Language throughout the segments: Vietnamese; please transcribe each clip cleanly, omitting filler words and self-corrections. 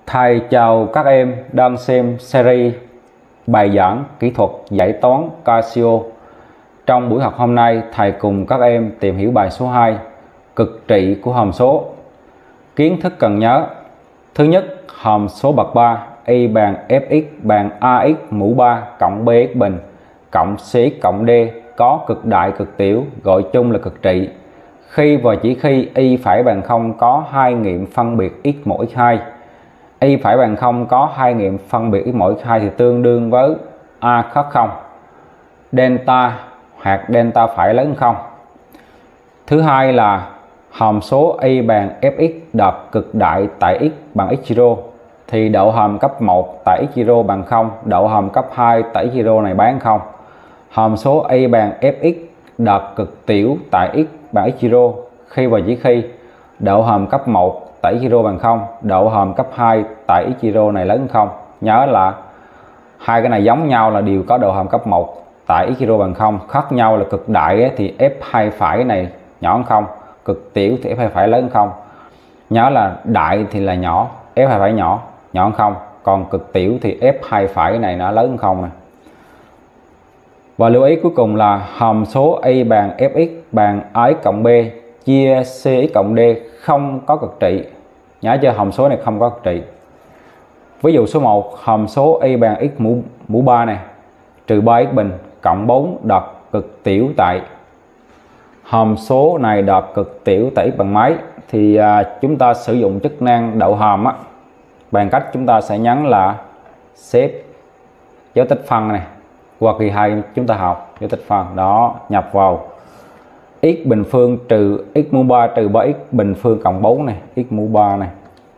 Thầy chào các em đang xem series bài giảng kỹ thuật giải toán Casio. Trong buổi học hôm nay, thầy cùng các em tìm hiểu bài số 2, cực trị của hàm số. Kiến thức cần nhớ. Thứ nhất, hàm số bậc 3 y bằng fx bằng ax mũ 3 cộng bx bình cộng cx cộng d có cực đại cực tiểu, gọi chung là cực trị. Khi và chỉ khi y phải bằng 0 có hai nghiệm phân biệt x một x2, y phải bằng 0 có hai nghiệm phân biệt x một x2 thì tương đương với a khác 0, delta hoặc delta phải lớn hơn 0. Thứ hai là hàm số y bằng fx đạt cực đại tại x bằng x0 thì độ hàm cấp 1 tại x0 bằng 0, độ hàm cấp 2 tại x0 này bán 0. Hàm số y bằng fx đạt cực tiểu tại x bằng x0 khi và chỉ khi độ hàm cấp 1 tại x0 bằng 0, độ hàm cấp 2 tại x0 này lớn hơn 0. Nhớ là hai cái này giống nhau là đều có độ hàm cấp 1 tại x0 bằng 0, khác nhau là cực đại thì f2 phải này nhỏ hơn 0, cực tiểu thì f2 phải lớn hơn 0. Nhớ là đại thì là nhỏ, f2 phải nhỏ hơn 0, còn cực tiểu thì f2 phải này nó lớn hơn 0 này. Và lưu ý cuối cùng là hàm số y bằng fx bằng ax cộng b chia cx cộng d không có cực trị. Nhớ chưa, hàm số này không có cực trị. Ví dụ số 1, hàm số y bằng x mũ 3 này trừ 3x bình cộng 4 đạt cực tiểu tại. Hàm số này đạt cực tiểu tại x bằng mấy thì chúng ta sử dụng chức năng đậu hàm bằng cách chúng ta sẽ nhấn là xếp dấu tích phân này, qua kỳ 2 chúng ta học dấu tích phân đó, nhập vào x bình phương trừ x mũ 3 trừ 3x bình phương cộng 4 này, x mũ 3 này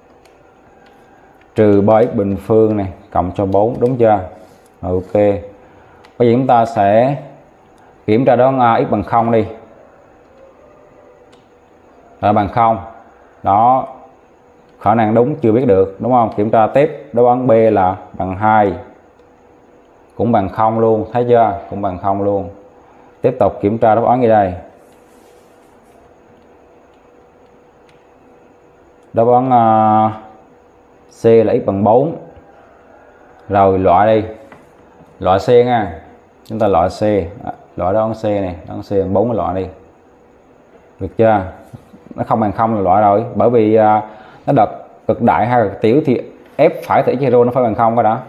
trừ 3x bình phương này cộng cho 4, đúng chưa? Ok. Bây giờ chúng ta sẽ kiểm tra đáp án x bằng 0 đi. Rồi bằng 0. Đó. Khả năng đúng chưa biết được, đúng không? Kiểm tra tiếp đáp án B là bằng 2. Cũng bằng 0 luôn, thấy chưa? Cũng bằng 0 luôn. Tiếp tục kiểm tra đáp án gì đây? Đáp án C là x bằng 4. Rồi loại đi. Loại C nha. Chúng ta loại C. Loại đáp án C này, đáp án C bằng 4 loại đi. Được chưa? Nó không bằng 0 là loại rồi, bởi vì nó đạt cực đại hay cực tiểu thì f phải tại x0 nó phải bằng 0 cái đó.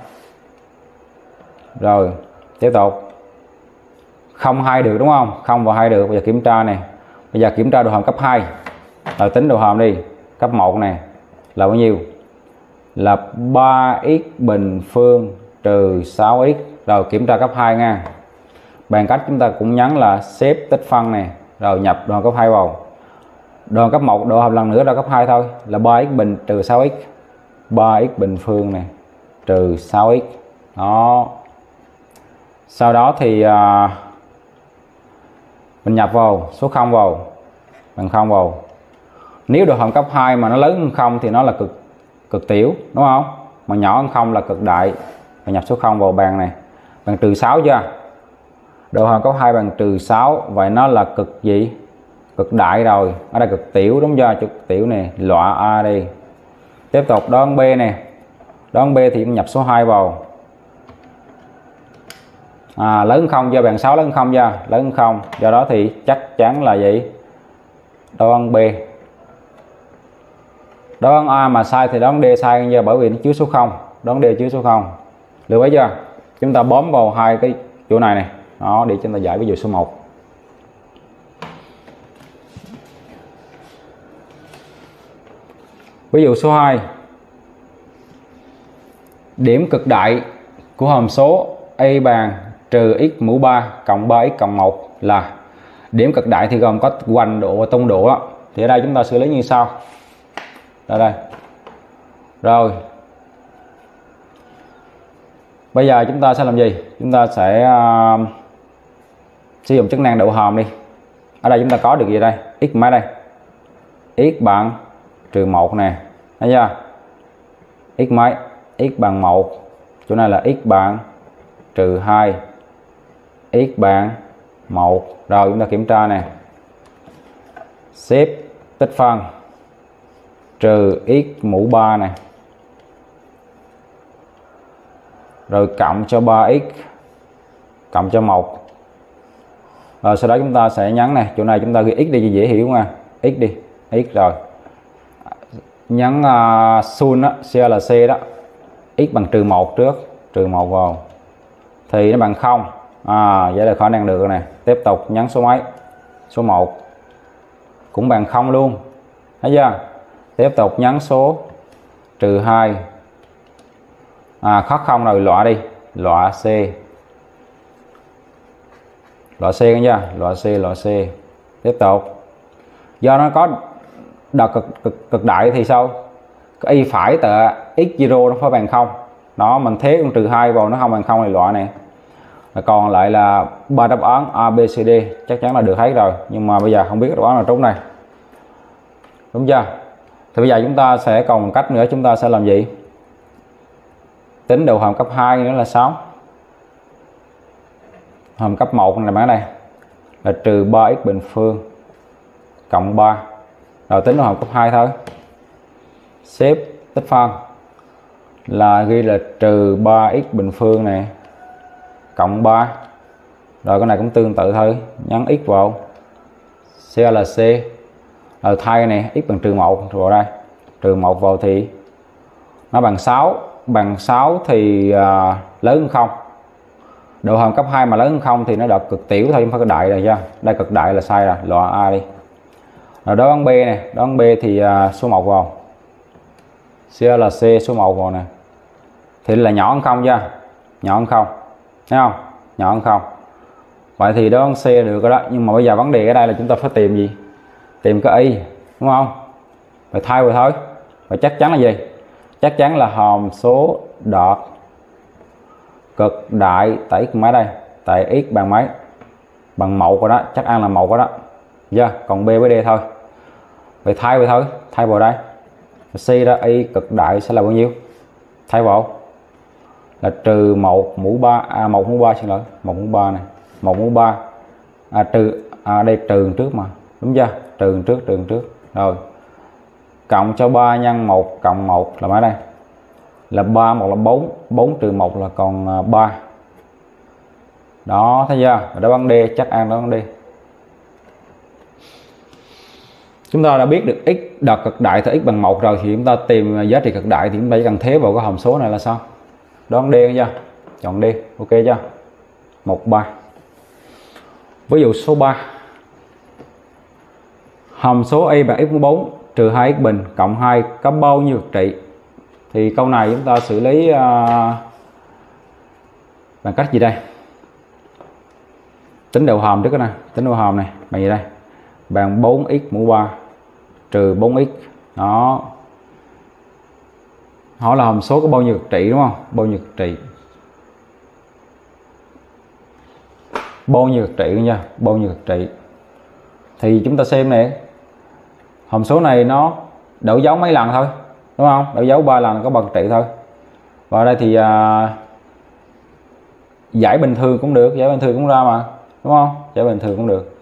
Rồi, tiếp tục. 0 2 được đúng không? 0 và 2 được. Bây giờ kiểm tra này. Bây giờ kiểm tra độ hàm cấp 2. Rồi tính độ hàm đi. Cấp 1 này là bao nhiêu? Là 3x bình phương trừ 6x. Rồi kiểm tra cấp 2 nha. Bằng cách chúng ta cũng nhấn là xếp tích phân này, rồi nhập độ hàm cấp 2 vào. Độ hàm cấp 1 độ hàm lần nữa ra cấp 2 thôi, là 3x bình trừ 6x. 3x bình phương này trừ 6x. Đó. Sau đó thì mình nhập vào số 0 vào, bằng 0 vào. Nếu độ hàm cấp 2 mà nó lớn hơn 0 thì nó là cực tiểu, đúng không? Mà nhỏ hơn 0 là cực đại. Mình nhập số 0 vào bàn này, bằng trừ 6 chưa? Độ hàm cấp 2 bằng trừ 6, vậy nó là cực gì? Cực đại rồi. Ở đây cực tiểu, đúng chưa? Cực tiểu này, loại A đi. Tiếp tục đáp án B này. Đáp án B thì nhập số 2 vào. Lớn 0 chưa? Bằng 6 lớn 0 chưa? Lớn 0. Do đó thì chắc chắn là gì? Đáp án B. Đáp án A mà sai thì đáp án D sai nha, bởi vì nó chứa số 0. Đáp án D chứa số 0. Lưu ý chưa? Chúng ta bấm vào hai cái chỗ này này. Đó, để chúng ta giải ví dụ số 1. Ví dụ số 2. Điểm cực đại của hàm số y bằng trừ x mũ 3 cộng 3x cộng 1 là. Điểm cực đại thì gồm có hoành độ và tung độ đó. Thì ở đây chúng ta xử lý như sau. Đây. Rồi. Bây giờ chúng ta sẽ làm gì? Chúng ta sẽ sử dụng chức năng đậu hàm đi. Ở đây chúng ta có được gì đây? X mấy đây? X bằng trừ 1 nè. Thấy chưa? X mấy? X bằng 1. Chỗ này là x bằng trừ 2. X bằng 1. Rồi chúng ta kiểm tra nè. Xếp tích phân trừ x mũ 3 này rồi cộng cho 3x cộng cho 1. Rồi sau đó chúng ta sẽ nhấn này, chỗ này chúng ta ghi x đi cho dễ hiểu nha, x đi, x rồi nhấn sun đó, C là C đó, x bằng -1 trước, -1 vào thì nó bằng 0. Vậy là khả năng được rồi nè. Tiếp tục nhấn số mấy, số 1 cũng bằng 0 luôn, thấy chưa? Tiếp tục nhấn số -2, khó không rồi, loại đi, loại C, loại C nghe chưa, loại C. Tiếp tục do nó có đợt cực đại thì sao, cái y phải tờ x0 nó phải bằng 0 đó, mình thế con -2 vào nó không bằng 0 thì loại này. Còn lại là 3 đáp án A, B, C, D chắc chắn là được hết rồi, nhưng mà bây giờ không biết đáp án nào trúng này, đúng chưa? Thì bây giờ chúng ta sẽ còn một cách nữa, chúng ta sẽ làm gì? Tính đầu hàm cấp 2 nữa là 6, hàm cấp 1 là mấy này là -3x bình phương cộng 3, rồi tính đầu hàm cấp 2 thôi. Xếp tích phân là ghi là -3x bình phương này cộng 3, rồi cái này cũng tương tự thôi, nhấn x vào, C là C, rồi thay này x bằng -1 vào đây, -1 vào thì nó bằng 6, bằng 6 thì lớn hơn 0. Độ hàm cấp 2 mà lớn hơn 0 thì nó đợt cực tiểu thôi, không phải cực đại rồi chưa? Đây cực đại là sai rồi, loại A đi. Rồi đáp án B này, đáp án B thì số 1 vào, C là C, số 1 vào nè, thì là nhỏ hơn 0 chưa? Nhỏ hơn 0, thấy không? Nhỏ hơn 0. Vậy thì đáp án C được rồi đó, nhưng mà bây giờ vấn đề ở đây là chúng ta phải tìm gì? Tìm cái y, đúng không? Phải thay vào thôi. Và chắc chắn là gì? Chắc chắn là hàm số đợt cực đại tại x mấy đây? Tại x bằng mấy? Bằng 1 rồi đó, chắc ăn là 1 rồi đó. Chưa? Còn B với D thôi. Vậy thay vào thôi, thay vào đây. C đó, y cực đại sẽ là bao nhiêu? Thay vào là -1 mũ 3, 1 mũ 3 xin lỗi, 1 mũ 3 này, 1 mũ 3. Đây trừ trước mà, đúng chưa? Trừ trước. Rồi. Cộng cho 3 nhân 1 cộng 1 là mấy đây? Là 3, 1 là 4, 4 trừ 1 là còn 3. Đó, thấy chưa? Đáp án D, chắc ăn đáp án D. Chúng ta đã biết được x đợt cực đại thì x bằng 1 rồi, thì chúng ta tìm giá trị cực đại thì chúng ta chỉ cần thế vào cái hàm số này là sao? Đoán D chưa? Chọn D, ok chưa? 1, 3. Ví dụ số 3. Hàm số y bằng x mũ 4 trừ 2x bình cộng 2 có bao nhiêu cực trị? Thì câu này chúng ta xử lý bằng cách gì đây? Tính đầu hàm trước cái này, tính đầu hàm này bằng gì đây? Bằng 4x mũ 3 trừ 4x. Đó. Hỏi là hàm số có bao nhiêu cực trị, đúng không? Bao nhiêu cực trị? Bao nhiêu cực trị nha? Bao nhiêu cực trị? Thì chúng ta xem nè. Hàm số này nó đổi dấu mấy lần thôi, đúng không? Đổi dấu 3 lần có 3 cực trị thôi. Và đây thì giải bình thường cũng được, giải bình thường cũng ra mà, đúng không? Giải bình thường cũng được.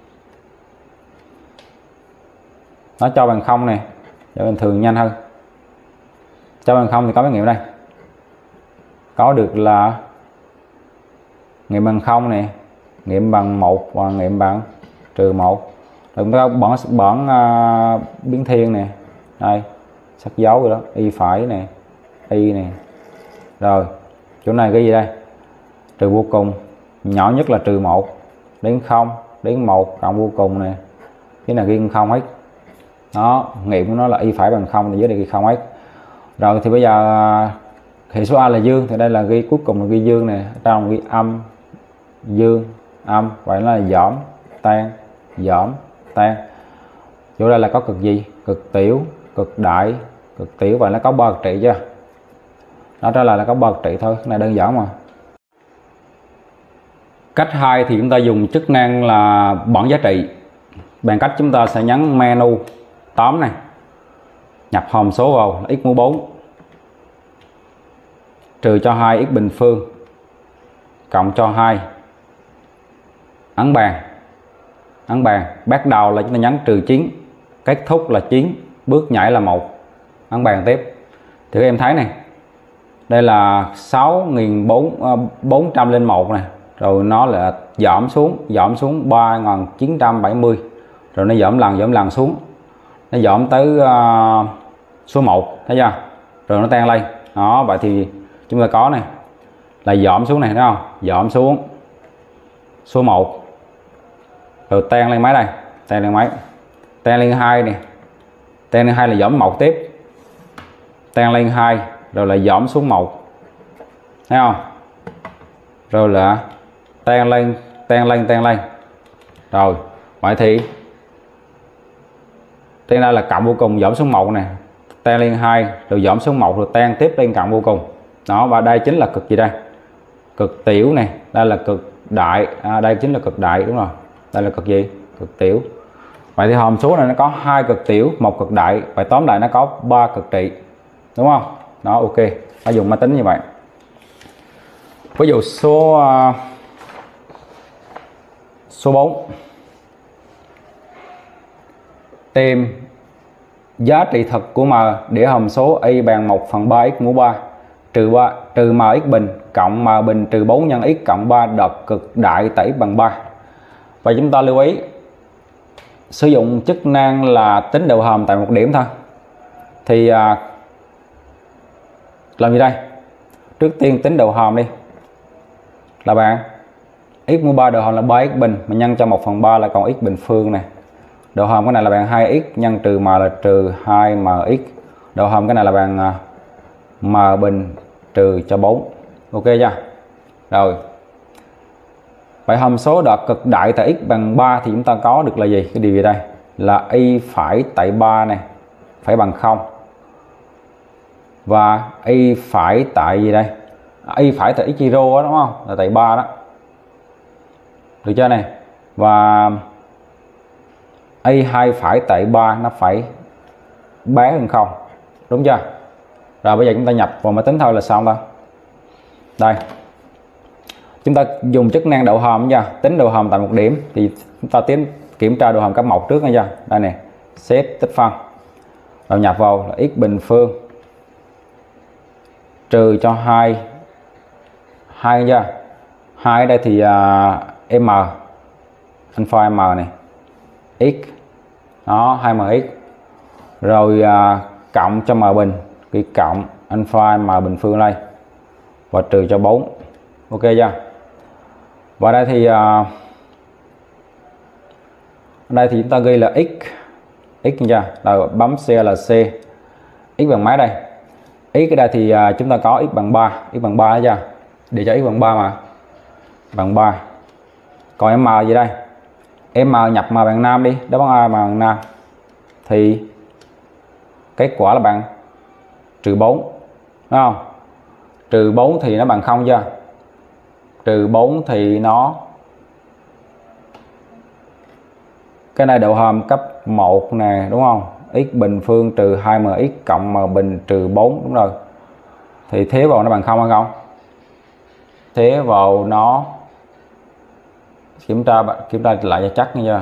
Nó cho bằng 0 nè, giải bình thường nhanh hơn. Cho bằng 0 thì có mấy nghiệm đây? Có được là nghiệm bằng 0 nè, nghiệm bằng 1 và nghiệm bằng -1. Rồi chúng ta bấm biến thiên nè. Đây, sắc dấu rồi đó, y phải nè, y nè. Rồi, chỗ này cái gì đây? Trừ vô cùng, nhỏ nhất là -1 đến 0 đến 1 cộng vô cùng nè. Cái này ghi 0 hết. Đó, nghiệm của nó là y phải bằng 0 thì dưới đây ghi 0 hết. Rồi thì bây giờ hệ số A là dương thì đây là ghi cuối cùng là ghi dương nè, trong ghi âm, dương, âm, vậy nó là giảm, tan, giảm, tan. Chỗ đây là có cực gì? Cực tiểu, cực đại, cực tiểu, vậy nó có 3 cực trị chưa? Đó, trả lời là có 3 cực trị thôi, cái này đơn giản mà. Cách 2 thì chúng ta dùng chức năng là bật giá trị. Bằng cách chúng ta sẽ nhấn menu 8 này, nhập hàm số vào là x mũ 4 trừ cho 2x bình phương cộng cho 2, ấn bàn. Ấn bàn, bắt đầu là chúng ta nhấn -9, kết thúc là 9, bước nhảy là 1, ấn bàn tiếp. Thì các em thấy này, Đây là 6.400 lên 1 này, rồi nó là giảm xuống 3.970, rồi nó giảm lần xuống, nó giảm tới số 1, thấy chưa, rồi nó tan lên đó. Vậy thì chúng ta có này là giảm xuống này, đúng không, giảm xuống số 1 rồi tan lên mấy đây, tan lên mấy, tan lên 2 này, tan lên 2 là giảm 1 tiếp, tan lên 2 rồi là giảm xuống 1, thấy không, rồi là tan lên. Rồi vậy thì trên đây là cộng vô cùng giảm xuống 1 này, tan lên 2 rồi giảm xuống 1 rồi tan tiếp lên cộng vô cùng đó. Và đây chính là cực gì đây, cực tiểu này, đây là cực đại, đây chính là cực đại, đúng rồi, đây là cực gì, cực tiểu. Vậy thì hàm số này nó có 2 cực tiểu, 1 cực đại, vậy tóm lại nó có 3 cực trị, đúng không đó. Ok, ta dùng máy tính như vậy. Ví dụ số 4, tìm giá trị thật của M để hàm số y bằng 1/3 x mũ 3 trừ m x bình cộng m bình trừ 4 nhân x cộng 3 đợt cực đại tại x bằng 3. Và chúng ta lưu ý sử dụng chức năng là tính đầu hàm tại một điểm thôi. Thì làm gì đây? Trước tiên tính đầu hàm đi, là bạn x mũ 3 đầu hàm là 3x bình mà nhân cho 1/3 là còn x bình phương này. Đầu hàm cái này là bằng 2x nhân trừ m là trừ 2mx. Đầu hàm cái này là bằng m bình trừ cho 4. Ok chưa? Rồi. Vậy hàm số đợt cực đại tại x bằng 3 thì chúng ta có được là gì? Cái điều gì đây? Là y phải tại 3 này phải bằng 0. Và y phải tại gì đây? Y phải tại x0 đó, đúng không? Là tại 3 đó. Được chưa này? Và y2 phải tại 3 nó phải bé hơn 0. Đúng chưa? Rồi bây giờ chúng ta nhập vào máy tính thôi là xong thôi. Đây. Chúng ta dùng chức năng đầu hàm nha, tính đầu hàm tại một điểm thì chúng ta kiểm tra đầu hàm cấp 1 trước nha. Đây nè, xếp tích phân. Rồi nhập vào là x bình phương trừ cho 2 chưa? 2 ở đây thì m alpha m này x đó 2mx rồi cộng cho m bình cái cộng alpha m bình phương đây và trừ cho 4. Ok chưa? Và đây thì chúng ta ghi là x chưa? Rồi bấm C là C. X bằng mấy đây? X cái đây thì chúng ta có x bằng 3, x bằng 3 chưa? Để cho x bằng 3 mà. Bằng 3. Còn m gì đây? M nhập m bằng 5 đi, đáp án A bằng 5. Thì kết quả là bằng trừ 4. Đúng không? Trừ 4 thì nó bằng 0 chưa? Trừ 4 thì nó cái này đầu hàm cấp 1 nè, đúng không? X bình phương trừ 2mx cộng m bình trừ 4, đúng rồi. Thì thế vào nó bằng 0 hay không? Thế vào nó kiểm tra lại cho chắc nha.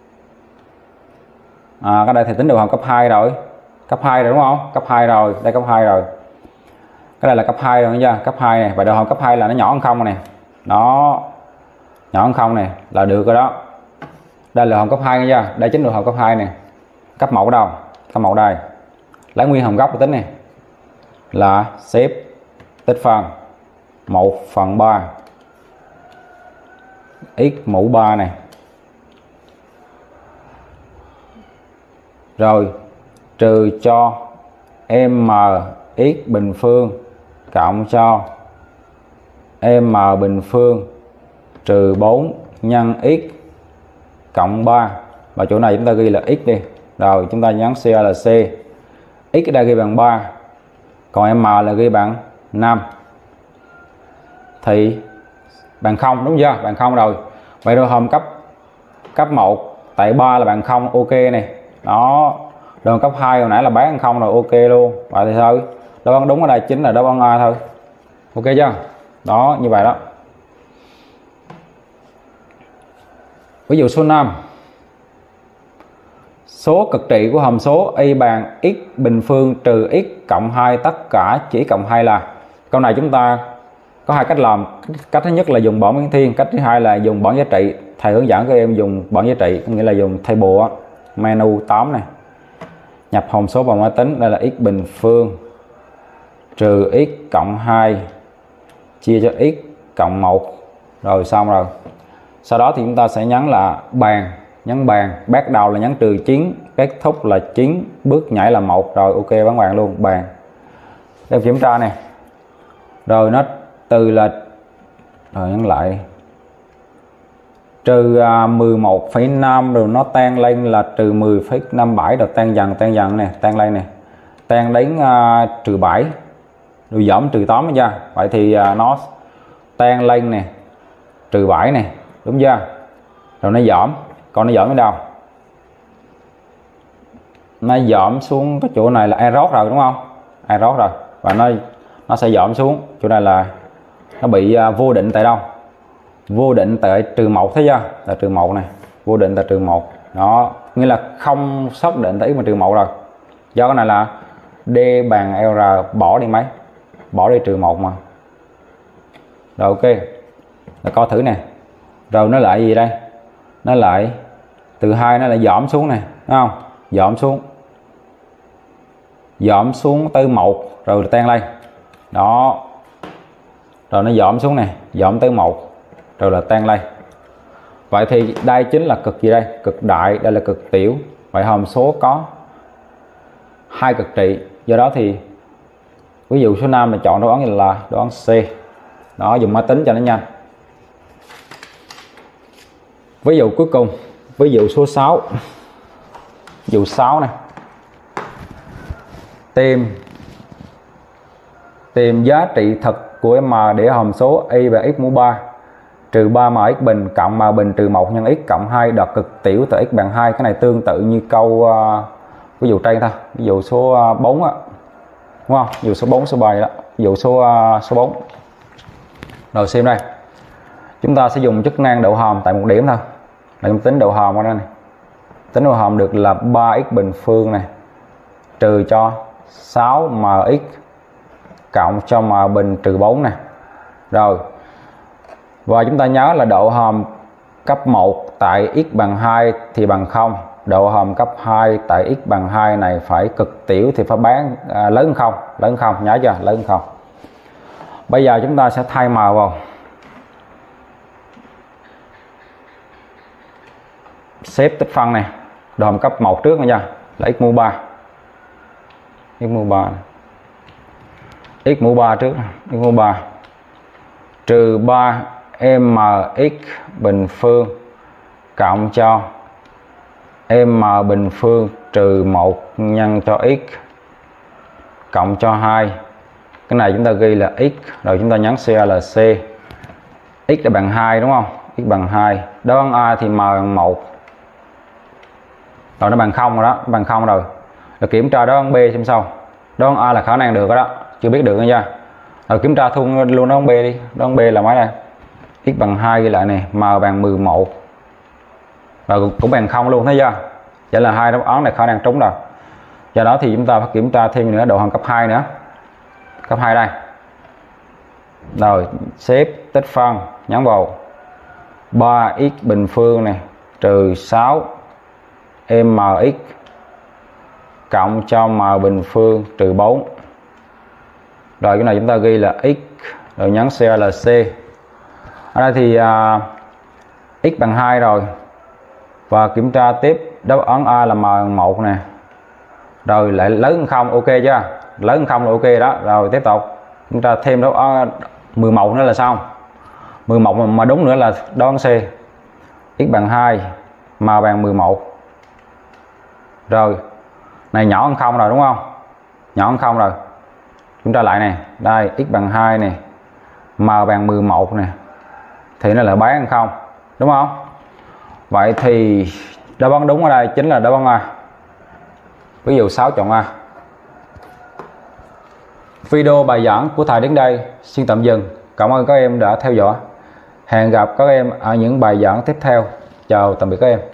Cái đây thì tính đầu hàm cấp 2 rồi. Cấp 2 rồi đúng không? Cấp 2 rồi, đây cấp 2 rồi. Cái này là cấp 2 rồi nha, cấp 2 này. Và đầu hàm cấp 2 là nó nhỏ hơn 0 này. Nó nhỏ hơn 0 này là được rồi đó. Đây là đầu hàm cấp 2 nha, đây chính đầu hàm cấp 2 này. Cấp 1 đâu? Cấp 1 đây. Lấy nguyên hàm gốc của tính này là xếp tích phân 1/3 x mũ 3 này. Rồi trừ cho m x bình phương cộng cho m bình phương trừ 4 nhân x cộng 3. Và chỗ này chúng ta ghi là x đi. Rồi chúng ta nhấn C là C. X ở đây ghi bằng 3. Còn m là ghi bằng 5. Thì bằng 0 đúng chưa? Bằng 0 rồi. Vậy đầu hàm cấp 1 tại 3 là bằng 0, ok này. Đó. Đầu hàm cấp 2 hồi nãy là bán 0 rồi, ok luôn. Vậy thì thôi. Đáp án đúng ở đây chính là đáp án A thôi. Ok chưa? Đó, như vậy đó. Ví dụ số 5. Số cực trị của hàm số y bằng x bình phương trừ x cộng 2 tất cả chỉ cộng 2 là Câu này chúng ta có hai cách làm. Cách thứ nhất là dùng bảng biến thiên, cách thứ hai là dùng bảng giá trị. Thầy hướng dẫn các em dùng bảng giá trị, nghĩa là dùng table menu 8 này, nhập hồng số vào máy tính. Đây là x bình phương trừ x cộng 2 chia cho x cộng 1. Rồi xong rồi. Sau đó thì chúng ta sẽ nhấn là bàn, nhấn bàn, bắt đầu là nhấn trừ 9, kết thúc là 9, bước nhảy là 1. Rồi ok, bấm bàn luôn, bàn. Để kiểm tra này. Rồi nó từ là, rồi nhấn lại, trừ 11,5 rồi nó tan lên là trừ 10,57, rồi tan dần này, tan lên này, tan đến trừ 7 rồi giảm trừ 8 nha. Vậy thì nó tan lên nè, trừ 7 này, đúng chưa? Rồi nó giảm, còn nó giảm ở đâu? Nó giảm xuống cái chỗ này là error rồi, đúng không? Error rồi, và nó sẽ giảm xuống chỗ này là nó bị vô định tại đâu? Vô định tại trừ 1, thấy chưa? Là trừ 1 này, vô định tại trừ 1. Đó, nghĩa là không xác định tại x mà trừ 1 rồi. Do cái này là D bằng R, bỏ đi mấy? Bỏ đi trừ 1 mà. Rồi ok. Là coi thử nè. Rồi nó lại gì đây? Nó lại từ 2 nó lại giảm xuống này, đúng không? Giảm xuống. Giảm xuống tới 1 rồi tan lên. Đó. Rồi nó giảm xuống này, giảm tới 1 rồi là tan lên. Vậy thì đây chính là cực gì đây? Cực đại, đây là cực tiểu. Vậy hàm số có hai cực trị. Do đó thì ví dụ số 5 là chọn đáp án là đáp án C. Đó, dùng máy tính cho nó nhanh. Ví dụ cuối cùng, ví dụ số 6. Ví dụ 6 này. Tìm giá trị thật của M để hàm số y bằng x mũ 3 trừ 3mx bình cộng m bình trừ 1 nhân x cộng 2 đạt cực tiểu từ x bằng 2. Cái này tương tự như câu ví dụ trên thôi. Ví dụ số 4 á, đúng không? Ví dụ số 4, số 7 đó. Ví dụ số 4. Rồi xem đây. Chúng ta sẽ dùng chức năng độ hàm tại một điểm thôi. Là chúng tính độ hàm ở đây này. Tính độ hàm được là 3x bình phương này trừ cho 6mx cộng cho m bình trừ 4 này. Rồi. Và chúng ta nhớ là độ hàm cấp 1 tại x bằng 2 thì bằng 0. Độ hàm cấp 2 tại x bằng 2 này phải cực tiểu thì phải bán lớn hơn 0, lớn hơn 0, nhớ chưa? Lớn hơn 0. Bây giờ chúng ta sẽ thay m vào. Xếp tích phân này, độ hàm cấp 1 trước nha, là x mũ 3. X mũ 3. X mũ 3 trước, x mũ 3 trừ 3 mx bình phương cộng cho m bình phương trừ 1 nhân cho x cộng cho 2. Cái này chúng ta ghi là x, rồi chúng ta nhấn CLC. X là bằng 2 đúng không? X bằng 2. Đáp án A thì m bằng 1. Rồi nó bằng 0 rồi đó, bằng 0 rồi. Rồi kiểm tra đáp án B xem sao. Đáp án A là khả năng được đó, chưa biết được nha. Rồi kiểm tra luôn đáp án B đi. Đáp án B là mấy đây? X bằng 2 ghi lại này, m bằng 11. Rồi cũng bằng 0 luôn, thấy chưa? Vậy là hai đáp án này khả năng trúng rồi. Do đó thì chúng ta phải kiểm tra thêm nữa độ hàm cấp 2 nữa. Cấp 2 đây. Rồi xếp tích phân, nhấn vào 3x bình phương này trừ 6 mx cộng cho m bình phương trừ 4. Rồi cái này chúng ta ghi là x, rồi nhấn CLC. Ở đây thì x bằng 2 rồi. Và kiểm tra tiếp đáp án A là m bằng 1 nè. Rồi lại lớn hơn 0, ok chưa? Lớn hơn 0 là ok đó. Rồi tiếp tục chúng ta thêm đáp án 11 nữa là xong. 11 mà đúng nữa là đáp án C. X bằng 2, m bằng 11. Rồi này nhỏ hơn 0 rồi đúng không? Nhỏ hơn 0 rồi. Chúng ta lại này, đây x bằng 2 này, m bằng 11 này, thì nó là bán hơn 0, đúng không? Vậy thì đáp án đúng ở đây chính là đáp án A. Ví dụ 6 chọn A. Video bài giảng của thầy đến đây xin tạm dừng. Cảm ơn các em đã theo dõi. Hẹn gặp các em ở những bài giảng tiếp theo. Chào tạm biệt các em.